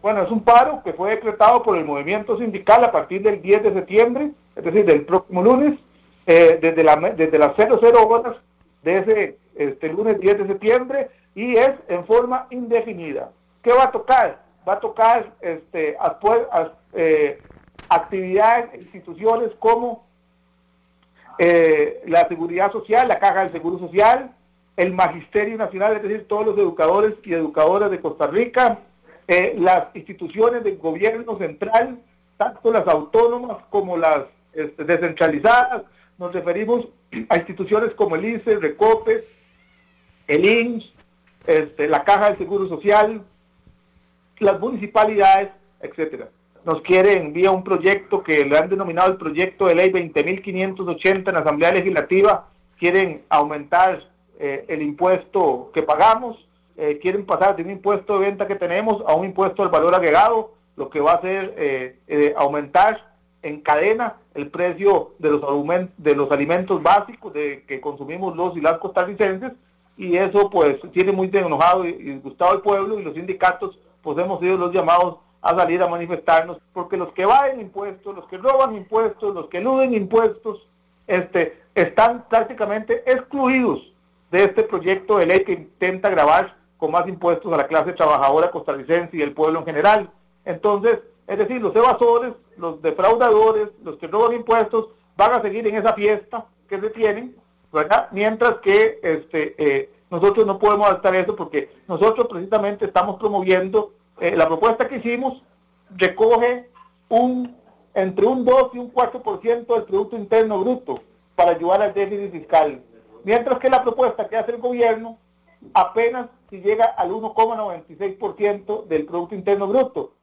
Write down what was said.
Bueno, es un paro que fue decretado por el movimiento sindical a partir del 10 de septiembre, es decir, del próximo lunes, desde las 00 horas de ese lunes 10 de septiembre, y es en forma indefinida. ¿Qué va a tocar? Va a tocar actividades e instituciones como la Seguridad Social, la Caja del Seguro Social, el Magisterio Nacional, es decir, todos los educadores y educadoras de Costa Rica, las instituciones del gobierno central, tanto las autónomas como las descentralizadas. Nos referimos a instituciones como el ICE, el RECOPE, el INS, la Caja del Seguro Social, las municipalidades, etcétera. Nos quieren vía un proyecto que le han denominado el proyecto de ley 20.580 en la Asamblea Legislativa, quieren aumentar el impuesto que pagamos, quieren pasar de un impuesto de venta que tenemos a un impuesto al valor agregado, lo que va a hacer aumentar en cadena el precio de los alimentos básicos que consumimos los y las costarricenses, y eso pues tiene muy enojado y disgustado al pueblo, y los sindicatos pues hemos sido los llamados a salir a manifestarnos, porque los que evaden impuestos, los que roban impuestos, los que eluden impuestos, están prácticamente excluidos de este proyecto de ley que intenta gravar con más impuestos a la clase trabajadora costarricense y el pueblo en general. Entonces, es decir, los evasores, los defraudadores, los que roban impuestos, van a seguir en esa fiesta que se tienen, ¿verdad? Mientras que nosotros no podemos aceptar eso, porque nosotros precisamente estamos promoviendo, la propuesta que hicimos recoge entre un 2 y un 4% del Producto Interno Bruto para ayudar al déficit fiscal, mientras que la propuesta que hace el gobierno apenas si llega al 1,96% del Producto Interno Bruto.